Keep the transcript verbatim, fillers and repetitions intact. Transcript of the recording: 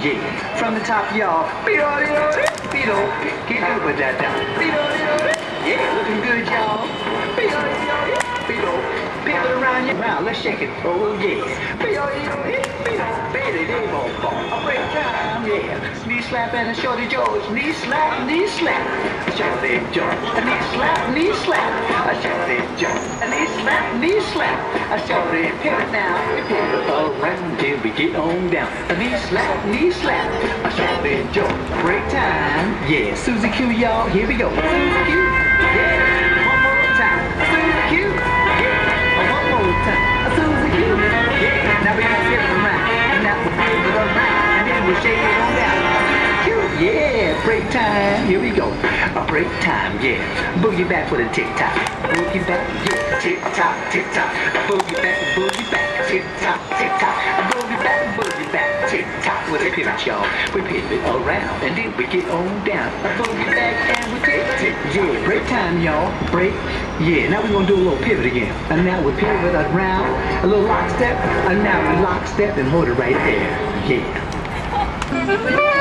yeah. From the top, y'all. Beat on it, beat on. Keep it with that down. Beat on it, yeah, looking good, y'all. Beat on it, beat on. Pivot around your round, let's shake it. Oh yeah. Beat on it, beat on. Baby, they won't fall. A break time, yeah. Knee slap and a shorty George. Knee slap, knee slap. A shorty George. A knee slap, knee slap. A shorty George. A knee slap, knee slap. A shorty pivot now. We pivot around till we get on down. A knee slap, knee slap. A shorty George. Break time, yeah. Susie Q, y'all. Here we go. Susie Q, yeah. One more time. Susie Q, yeah. One more time. Susie Q, yeah. Now we gonna pivot around. And now we'll pivot around. And then we'll shake it on down. Yeah, break time, here we go. A break time, yeah. Boogie back for the tick-tock. Boogie back, yeah. Tick-tock, tick-tock. Boogie back, boogie back. Tick-tock, tick-tock. Boogie back, boogie back. Tick-tock with a pivot, y'all. We pivot around and then we get on down. A boogie back and we tick-tick. Yeah, break time, y'all. Break, yeah. Now we're gonna do a little pivot again. And now we pivot around. A little lockstep. And now we lockstep and hold it right there. Yeah.